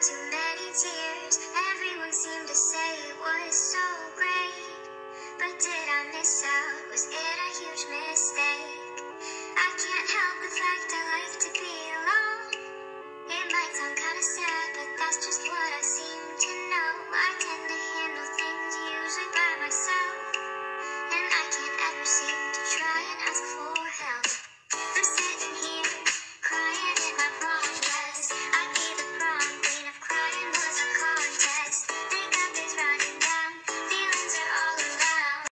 too many tears. Everyone seemed to say it was so great. But did I miss out? Was it a huge mistake? I can't help the fact I like to be